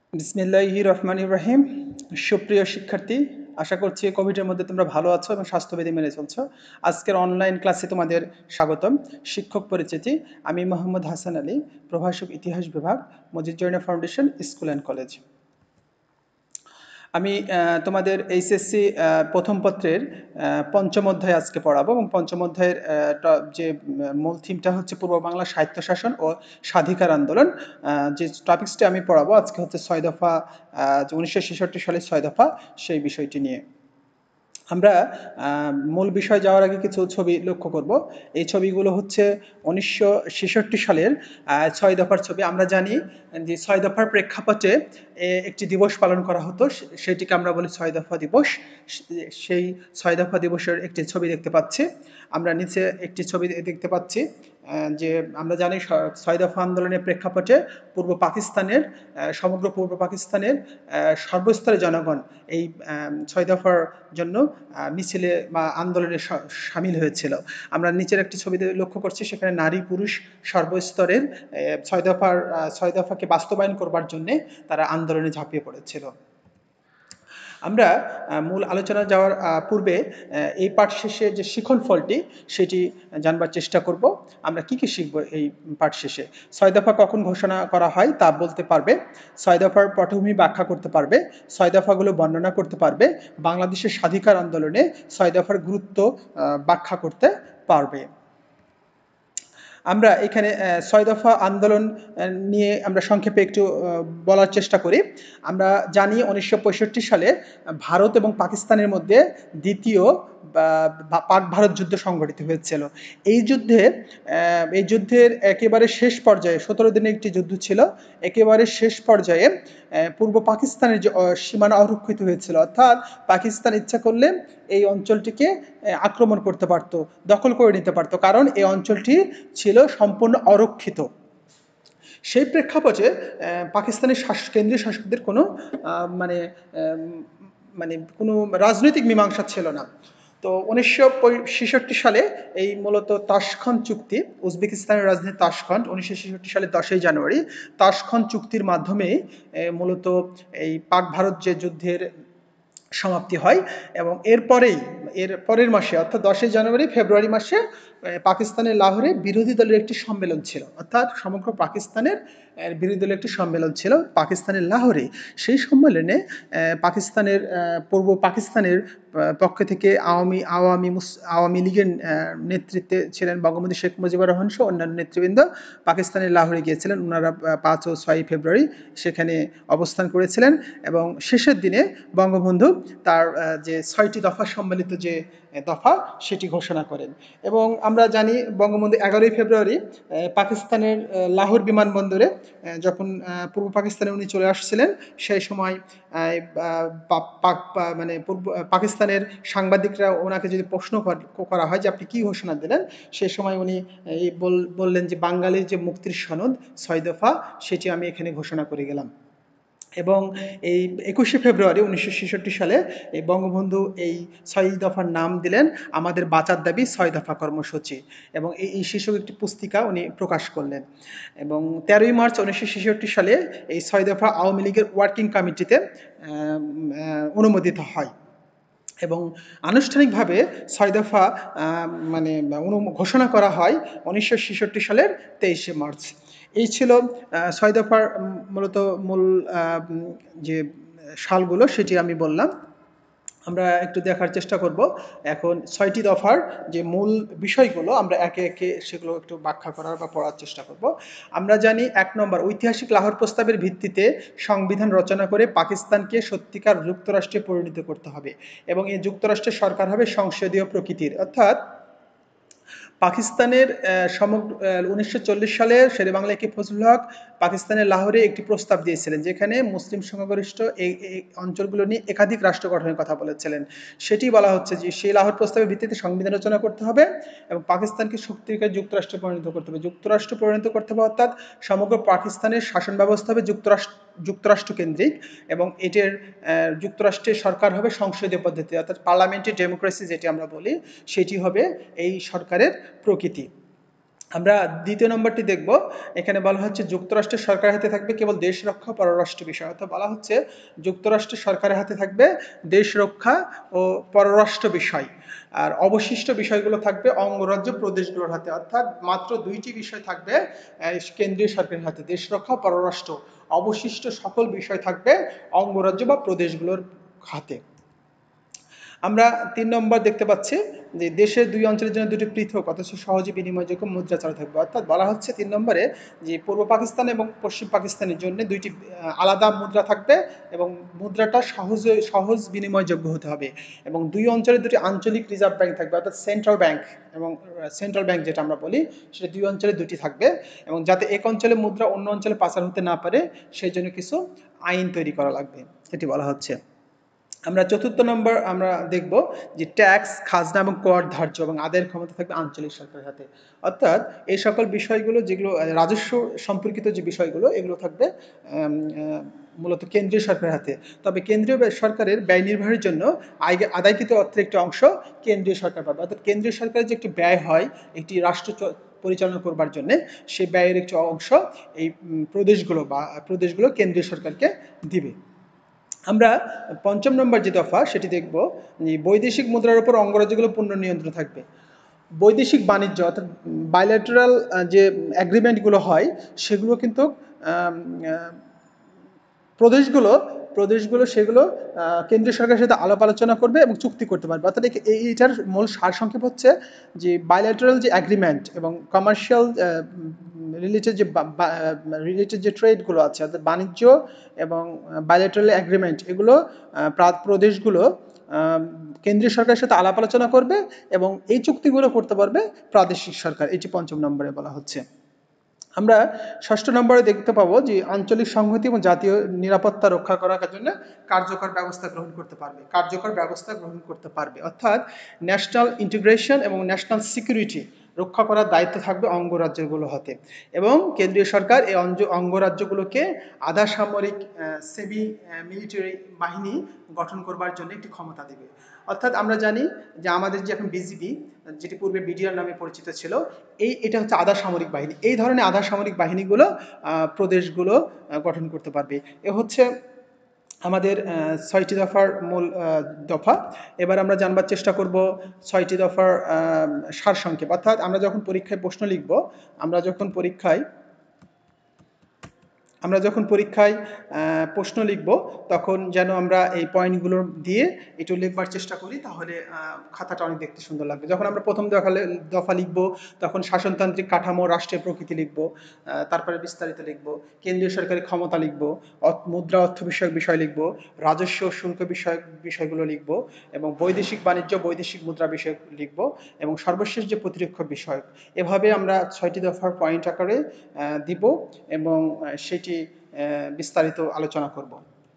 বিসমিল্লাহির রহমানির রহিম। সুপ্রিয় শিক্ষার্থী, আশা করছি কোভিডের মধ্যে তোমরা ভালো আছো এবং স্বাস্থ্যবিধি মেনে চলছো। আজকের অনলাইন ক্লাসে তোমাদের স্বাগতম। শিক্ষক পরিচিতি, আমি মোহাম্মদ হাসান আলী, প্রভাষক ইতিহাস বিভাগ, Majid Joyna foundation school and college. আমি তোমাদের এইচএসসি প্রথম পত্রের পঞ্চম অধ্যায় আজকে পড়াবো এবং পঞ্চম অধ্যায়ের যে মূল থিমটা হচ্ছে পূর্ব বাংলা স্বায়ত্তশাসন ও স্বাধিকার আন্দোলন। যে টপিক্সটি আমি পড়াবো আজকে হচ্ছে ৬ দফা, ১৯৬৬ সালের ৬ দফা, সেই বিষয়টি নিয়ে। আমরা মূল বিষয় যাওয়ার আগে কিছু ছবি লক্ষ্য করব। এই ছবিগুলো হচ্ছে ১৯৬৬ সালের ৬ দফার ছবি। আমরা জানি যে ৬ দফার প্রেক্ষাপটে একটি দিবস পালন করা হতো, সেটিকে আমরা বলি ৬ দফা দিবস। সেই ৬ দফা দিবসের একটি ছবি দেখতে পাচ্ছি। আমরা নিচে একটি ছবি দেখতে পাচ্ছি যে আমরা জানি ৬ দফা আন্দোলনের প্রেক্ষাপটে পূর্ব পাকিস্তানের সমগ্র পূর্ব পাকিস্তানের সর্বস্তরের জনগণ এই ৬ দফার জন্য মিছিলে বা আন্দোলনে সামিল হয়েছিল। আমরা নিচের একটি ছবিতে লক্ষ্য করছি, সেখানে নারী পুরুষ সর্বস্তরের ৬ দফাকে বাস্তবায়ন করবার জন্যে তারা আন্দোলনে ঝাঁপিয়ে পড়েছিল। আমরা মূল আলোচনা যাওয়ার পূর্বে এই পাঠ শেষে যে শিখন ফলটি সেটি জানবার চেষ্টা করব। আমরা কি শিখব এই পাঠ শেষে? ৬ দফা কখন ঘোষণা করা হয় তা বলতে পারবে, ৬ দফার পটভূমি ব্যাখ্যা করতে পারবে, ৬ দফাগুলো বর্ণনা করতে পারবে, বাংলাদেশের স্বাধিকার আন্দোলনে ৬ দফার গুরুত্ব ব্যাখ্যা করতে পারবে। আমরা এখানে ৬ দফা আন্দোলন নিয়ে আমরা সংক্ষেপে একটু বলার চেষ্টা করি। আমরা জানি ১৯৬৫ সালে ভারত এবং পাকিস্তানের মধ্যে দ্বিতীয় পাক ভারত যুদ্ধ সংঘটিত হয়েছিল। এই যুদ্ধের একেবারে শেষ পর্যায়ে ১৭ দিনের একটি যুদ্ধ ছিল। একেবারে শেষ পর্যায়ে পূর্ব পাকিস্তানের যে সীমানা অরক্ষিত হয়েছিল, অর্থাৎ পাকিস্তান ইচ্ছা করলে এই অঞ্চলটিকে আক্রমণ করতে পারত, দখল করে নিতে পারত, কারণ এই অঞ্চলটি ছিল সম্পূর্ণ অরক্ষিত। সেই প্রেক্ষাপটে পাকিস্তানের কেন্দ্রীয় শাসকদের কোনো কোনো রাজনৈতিক মীমাংসা ছিল না। তো ১৯৬৬ সালে এই মূলত তাশখন্দ চুক্তি, উজবেকিস্তানের রাজধানী তাশখন্দ, ১৯৬৬ সালের ১০ই জানুয়ারি তাশখন্দ চুক্তির মাধ্যমে মূলত এই পাক ভারত যে যুদ্ধের সমাপ্তি হয়। এবং এর পরের মাসে অর্থাৎ ১০ই জানুয়ারি ফেব্রুয়ারি মাসে পাকিস্তানের লাহোরে বিরোধী দলের একটি সম্মেলন ছিল, অর্থাৎ সমগ্র পাকিস্তানের বিরোধী দলের একটি সম্মেলন ছিল পাকিস্তানের লাহোরে। সেই সম্মেলনে পূর্ব পাকিস্তানের পক্ষ থেকে আওয়ামী লীগের নেতৃত্বে ছিলেন বঙ্গবন্ধু শেখ মুজিবুর রহমান সহ অন্যান্য নেতৃবৃন্দ পাকিস্তানের লাহোরে গিয়েছিলেন। ওনারা ৫ ও ৬ ফেব্রুয়ারি সেখানে অবস্থান করেছিলেন এবং শেষের দিনে বঙ্গবন্ধু তার যে ৬টি দফা সম্মিলিত যে দফা সেটি ঘোষণা করেন। এবং আমরা জানি বঙ্গবন্ধু ১১ই ফেব্রুয়ারি পাকিস্তানের লাহোর বিমানবন্দরে যখন পূর্ব পাকিস্তানে উনি চলে আসছিলেন, সেই সময় পাকিস্তানের সাংবাদিকরা ওনাকে যদি প্রশ্ন করা হয় যে আপনি কি ঘোষণা দিলেন, সেই সময় উনি বললেন যে বাঙালির যে মুক্তির সনদ ৬ দফা সেটি আমি এখানে ঘোষণা করে গেলাম। এবং এই ২১শে ফেব্রুয়ারি ১৯৬৬ সালে এই বঙ্গবন্ধু এই ৬ দফার নাম দিলেন আমাদের বাঁচার দাবি ৬ দফা কর্মসূচি, এবং এই শীর্ষক একটি পুস্তিকা উনি প্রকাশ করলেন। এবং ১৩ই মার্চ ১৯৬৬ সালে এই ৬ দফা আওয়ামী লীগের ওয়ার্কিং কমিটিতে অনুমোদিত হয় এবং আনুষ্ঠানিকভাবে ৬ দফা ঘোষণা করা হয় ১৯৬৬ সালের ২৩শে মার্চ। এই ছিল ৬ দফার মূলত মূল যে সালগুলো সেটি আমি বললাম। আমরা একটু দেখার চেষ্টা করব এখন ৬টি দফার যে মূল বিষয়গুলো, আমরা একে একে সেগুলো একটু ব্যাখ্যা করার বা পড়ার চেষ্টা করব। আমরা জানি ১ নম্বর, ঐতিহাসিক লাহোর প্রস্তাবের ভিত্তিতে সংবিধান রচনা করে পাকিস্তানকে সত্যিকার যুক্তরাষ্ট্রে পরিণত করতে হবে এবং এই যুক্তরাষ্ট্রের সরকার হবে সংসদীয় প্রকৃতির, অর্থাৎ পাকিস্তানের ১৯৪০ সালে শেরেবাংলা একে ফজলুল হক পাকিস্তানের লাহোরে একটি প্রস্তাব দিয়েছিলেন, যেখানে মুসলিম সংখ্যাগরিষ্ঠ এই অঞ্চলগুলো নিয়ে একাধিক রাষ্ট্র গঠনের কথা বলেছিলেন। সেটি বলা হচ্ছে যে সেই লাহোর প্রস্তাবের ভিত্তিতে সংবিধান রচনা করতে হবে এবং পাকিস্তানকে সত্যিকার যুক্তরাষ্ট্রে পরিণত করতে হবে। যুক্তরাষ্ট্র পরিণত করতে হবে অর্থাৎ সমগ্র পাকিস্তানের শাসন ব্যবস্থা হবে যুক্তরাষ্ট্র কেন্দ্রিক এবং এটির যুক্তরাষ্ট্রের সরকার হবে সংসদীয় পদ্ধতি, অর্থাৎ পার্লামেন্টারি ডেমোক্রেসি যেটি আমরা বলি, সেটি হবে এই সরকারের প্রকৃতি। আমরা দ্বিতীয় নম্বরটি দেখব। এখানে বলা হচ্ছে যুক্তরাষ্ট্রের সরকারের হাতে থাকবে কেবল দেশ রক্ষা পররাষ্ট্র বিষয়, অর্থাৎ বলা হচ্ছে যুক্তরাষ্ট্রের সরকারের হাতে থাকবে দেশ রক্ষা ও পররাষ্ট্র বিষয়, আর অবশিষ্ট বিষয়গুলো থাকবে অঙ্গরাজ্য প্রদেশগুলোর হাতে, অর্থাৎ মাত্র দুইটি বিষয় থাকবে কেন্দ্রীয় সরকারের হাতে, দেশ রক্ষা পররাষ্ট্র। অবশিষ্ট সকল বিষয় থাকবে অঙ্গরাজ্য বা প্রদেশগুলোর হাতে। আমরা ৩ নম্বর দেখতে পাচ্ছি যে দেশের দুই অঞ্চলের জন্য দুটি পৃথক অথচ সহজে বিনিময়যোগ্য মুদ্রা চালু থাকবে, অর্থাৎ বলা হচ্ছে ৩ নম্বরে যে পূর্ব পাকিস্তান এবং পশ্চিম পাকিস্তানের জন্য দুইটি আলাদা মুদ্রা থাকবে এবং মুদ্রাটা সহজ বিনিময়যোগ্য হতে হবে, এবং দুই অঞ্চলে দুটি আঞ্চলিক রিজার্ভ ব্যাংক থাকবে, অর্থাৎ সেন্ট্রাল ব্যাংক এবং সেন্ট্রাল ব্যাংক যেটা আমরা বলি সেটা দুই অঞ্চলে দুটি থাকবে, এবং যাতে এক অঞ্চলে মুদ্রা অন্য অঞ্চলে পাচার হতে না পারে সেই জন্য কিছু আইন তৈরি করা লাগবে, এটি বলা হচ্ছে। আমরা ৪র্থ নম্বর আমরা দেখব যে ট্যাক্স, খাজনা এবং কর ধার্য এবং আদায়ের ক্ষমতা থাকবে আঞ্চলিক সরকারের হাতে, অর্থাৎ এই সকল বিষয়গুলো যেগুলো রাজস্ব সম্পর্কিত যে বিষয়গুলো এগুলো থাকবে মূলত কেন্দ্রীয় সরকারের হাতে। তবে কেন্দ্রীয় সরকারের ব্যয় নির্বাহের জন্য আদায়কৃত অর্থের একটি অংশ কেন্দ্রীয় সরকার পাবে, অর্থাৎ কেন্দ্রীয় সরকারের যে একটি ব্যয় হয় একটি রাষ্ট্র পরিচালনা করবার জন্য, সেই ব্যয়ের একটি অংশ এই প্রদেশগুলো কেন্দ্রীয় সরকারকে দিবে। আমরা ৫ম নম্বর যে দফা সেটি দেখব, বৈদেশিক মুদ্রার উপর অঙ্গরাজ্যগুলো পূর্ণ নিয়ন্ত্রণ থাকবে। বৈদেশিক বাণিজ্য অর্থাৎ বাইল্যাটারাল যে অ্যাগ্রিমেন্টগুলো হয় সেগুলো কিন্তু প্রদেশগুলো প্রদেশগুলো সেগুলো কেন্দ্রীয় সরকারের সাথে আলাপ আলোচনা করবে এবং চুক্তি করতে পারবে, অর্থাৎ এইটার মূল সারসংক্ষেপ হচ্ছে যে বাইল্যাটারাল যে অ্যাগ্রিমেন্ট এবং কমার্শিয়াল রিলেটেড যে ট্রেডগুলো আছে, অর্থাৎ বাণিজ্য এবং বাইল্যাটারাল অ্যাগ্রিমেন্ট, এগুলো প্রদেশগুলো কেন্দ্রীয় সরকারের সাথে আলাপ আলোচনা করবে এবং এই চুক্তিগুলো করতে পারবে প্রাদেশিক সরকার, এটি ৫ম নম্বরে বলা হচ্ছে। আমরা ৬ষ্ঠ নম্বরে দেখতে পাবো যে আঞ্চলিক সংহতি এবং জাতীয় নিরাপত্তা রক্ষা করার জন্য কার্যকর ব্যবস্থা গ্রহণ করতে পারবে, অর্থাৎ ন্যাশনাল ইন্টিগ্রেশন এবং ন্যাশনাল সিকিউরিটি রক্ষা করার দায়িত্ব থাকবে অঙ্গরাজ্যগুলো হাতে, এবং কেন্দ্রীয় সরকার এই অঙ্গরাজ্যগুলোকে আধা সামরিক সেমি মিলিটারি বাহিনী গঠন করবার জন্য একটি ক্ষমতা দেবে। অর্থাৎ আমরা জানি যে আমাদের যে এখন বিজিবি, যেটি পূর্বে বিডিআর নামে পরিচিত ছিল, এটা হচ্ছে আধা সামরিক বাহিনী। এই ধরনের আধা সামরিক বাহিনীগুলো প্রদেশগুলো গঠন করতে পারবে। এ হচ্ছে আমাদের ৬টি দফার মূল দফা। এবার আমরা জানবার চেষ্টা করব ৬টি দফার সারসংক্ষেপ, অর্থাৎ আমরা যখন পরীক্ষায় প্রশ্ন লিখব, আমরা যখন পরীক্ষায় প্রশ্ন লিখব তখন যেন আমরা এই পয়েন্টগুলো দিয়ে একটু লিখবার চেষ্টা করি, তাহলে খাতাটা অনেক দেখতে সুন্দর লাগবে। যখন আমরা প্রথম দফা লিখব তখন শাসনতান্ত্রিক কাঠামো, রাষ্ট্রের প্রকৃতি লিখব, তারপরে বিস্তারিত লিখব, কেন্দ্রীয় সরকারের ক্ষমতা লিখব, মুদ্রা অর্থ বিষয়ক বিষয় লিখব, রাজস্ব শুল্ক বিষয়গুলো লিখব, এবং বৈদেশিক বাণিজ্য, বৈদেশিক মুদ্রা বিষয় লিখব, এবং সর্বশেষ যে প্রতিরক্ষা বিষয়। এভাবে আমরা ৬টি দফার পয়েন্ট আকারে দিব এবং সেটি বিস্তারিত আলোচনা করব।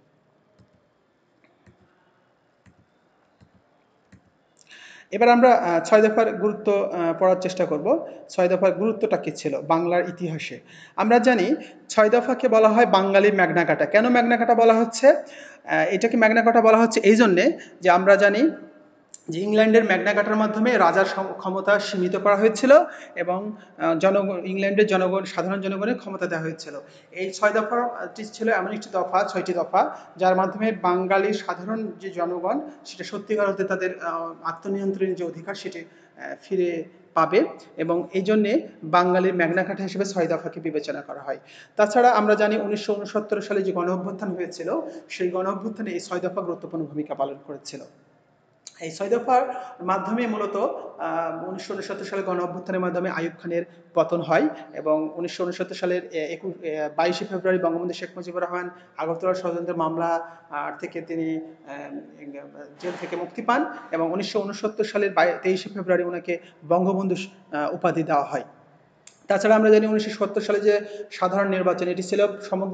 এবার আমরা ৬ দফার গুরুত্ব পড়ার চেষ্টা করব। ৬ দফার গুরুত্বটা কি ছিল বাংলার ইতিহাসে? আমরা জানি ৬ দফাকে বলা হয় বাঙালির ম্যাগনা কার্টা। কেন ম্যাগনা কার্টা বলা হচ্ছে? এটাকে ম্যাগনা কার্টা বলা হচ্ছে এই জন্যে যে আমরা জানি যে ইংল্যান্ডের ম্যাগনা কার্টার মাধ্যমে রাজার ক্ষমতা সীমিত করা হয়েছিল এবং ইংল্যান্ডের সাধারণ জনগণের ক্ষমতা দেওয়া হয়েছিল। এই ৬ দফাটি ছিল এমন একটি দফা, ৬টি দফা, যার মাধ্যমে বাঙালির সাধারণ যে জনগণ সেটা সত্যিকার অর্থে তাদের আত্মনিয়ন্ত্রণের যে অধিকার সেটি ফিরে পাবে, এবং এই জন্যে বাঙালির ম্যাগনা কার্টা হিসেবে ৬ দফাকে বিবেচনা করা হয়। তাছাড়া আমরা জানি ১৯৬৯ সালে যে গণ অভ্যুত্থান হয়েছিল, সেই গণ অভ্যুত্থানে এই ৬ দফা গুরুত্বপূর্ণ ভূমিকা পালন করেছিল। এই ৬ দফার মাধ্যমে মূলত ১৯৬৯ সালে গণ অভ্যুত্থানের মাধ্যমে আইয়ুব খানের পতন হয় এবং ১৯৬৯ সালের ২২শে ফেব্রুয়ারি বঙ্গবন্ধু শেখ মুজিবুর রহমান আগরতলা ষড়যন্ত্রের মামলা থেকে তিনি জেল থেকে মুক্তি পান এবং ১৯৬৯ সালের ২৩শে ফেব্রুয়ারি ওনাকে বঙ্গবন্ধু উপাধি দেওয়া হয়। তাছাড়া আমরা জানি ১৯৭০ সালে যে সাধারণ নির্বাচন, এটি ছিল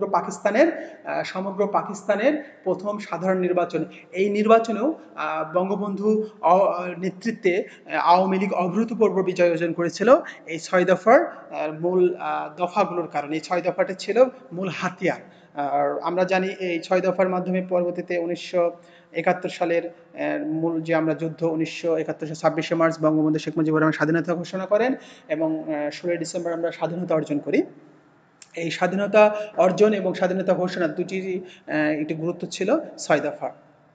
সমগ্র পাকিস্তানের প্রথম সাধারণ নির্বাচন। এই নির্বাচনেও বঙ্গবন্ধু নেতৃত্বে আওয়ামী লীগ অভূতপূর্ব বিজয় অর্জন করেছিল এই ৬ দফার মূল দফাগুলোর কারণে। এই ৬ দফাটা ছিল মূল হাতিয়ার আর আমরা জানি এই ৬ দফার মাধ্যমে পরবর্তীতে ১৯৭১ সালের মূল যে আমরা যুদ্ধ ১৯৭১ সালের ২৬শে মার্চ বঙ্গবন্ধু শেখ মুজিবুর রহমান স্বাধীনতা ঘোষণা করেন এবং ১৬ই ডিসেম্বর আমরা স্বাধীনতা অর্জন করি। এই স্বাধীনতা অর্জন এবং স্বাধীনতা ঘোষণা দুটিরই একটি গুরুত্ব ছিল ৬ দফা।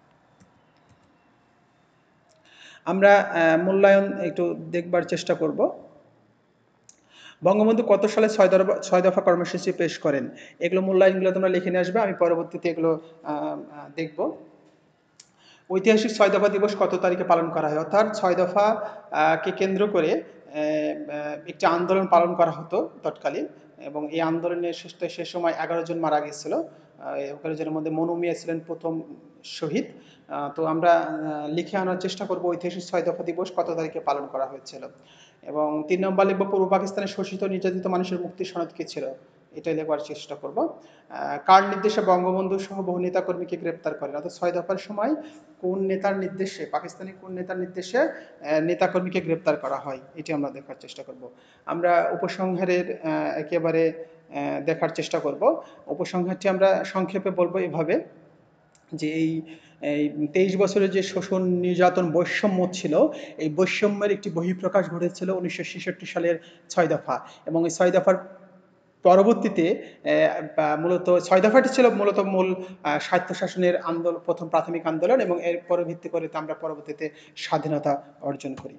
আমরা মূল্যায়ন একটু দেখবার চেষ্টা করব। বঙ্গবন্ধু কত সালে ৬ দফা কর্মসূচি পেশ করেন? এগুলো মূল্যায়নগুলো তোমরা লিখে নিয়ে আসবে, আমি পরবর্তীতে এগুলো দেখব। ঐতিহাসিক ৬ দফা দিবস কত তারিখে পালন করা হয়? অর্থাৎ ৬ দফা কে কেন্দ্র করে একটি আন্দোলন পালন করা হতো তৎকালীন, এবং এই আন্দোলনের সে সময় ১১ জন মারা গিয়েছিল। ১১ জনের মধ্যে মনু মিয়া ছিলেন প্রথম শহীদ। তো আমরা লিখে আনার চেষ্টা করব ঐতিহাসিক ৬ দফা দিবস কত তারিখে পালন করা হয়েছিল। এবং ৩ নম্বর লিখব পূর্ব পাকিস্তানের শোষিত নির্যাতিত মানুষের মুক্তি সনদ কি ছিল? এটাই লেখার চেষ্টা করব। কার নির্দেশে বঙ্গবন্ধু সহ বহু নেতাকর্মীকে গ্রেপ্তার করেন? অর্থাৎ ৬ দফার সময় কোন নেতার নির্দেশে, পাকিস্তানি কোন নেতার নির্দেশে নেতাকর্মীকে গ্রেপ্তার করা হয়, এটি আমরা দেখার চেষ্টা করব। আমরা উপসংহারের একেবারে দেখার চেষ্টা করব। উপসংহারটি আমরা সংক্ষেপে বলবো এভাবে যে এই ২৩ বছরের যে শোষণ নির্যাতন বৈষম্য ছিল, এই বৈষম্যের একটি বহিঃপ্রকাশ ঘটেছিল ১৯৬৬ সালের ৬ দফা, এবং এই ৬ দফার পরবর্তীতে মূলত ৬ দফাটি ছিল মূলত মূল স্বায়ত্তশাসনের আন্দোলন, প্রথম প্রাথমিক আন্দোলন, এবং এর পরে ভিত্তি করে আমরা পরবর্তীতে স্বাধীনতা অর্জন করি।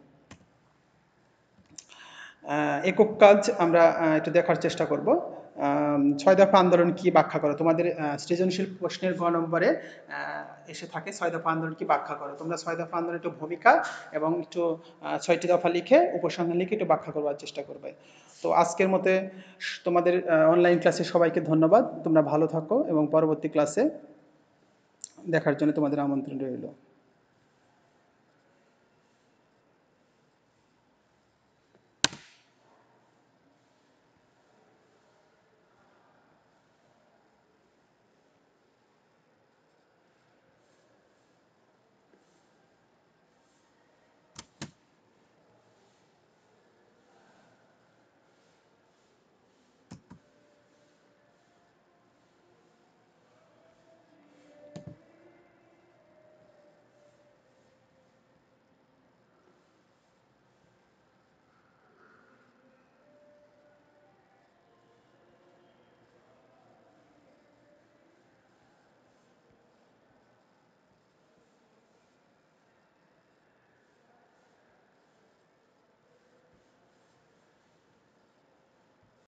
একক কাজ আমরা একটু দেখার চেষ্টা করব। ৬ দফা আন্দোলন কি ব্যাখ্যা করো? তোমাদের সৃজনশীল প্রশ্নের গ নম্বরে এসে থাকে ৬ দফা আন্দোলন কি ব্যাখ্যা করো। তোমরা ৬ দফা আন্দোলনের একটু ভূমিকা এবং একটু ৬টি দফা লিখে উপসংহার লিখে একটু ব্যাখ্যা করবার চেষ্টা করবে। তো আজকের মতে তোমাদের অনলাইন ক্লাসে সবাইকে ধন্যবাদ। তোমরা ভালো থাকো এবং পরবর্তী ক্লাসে দেখার জন্য তোমাদের আমন্ত্রণ রইল।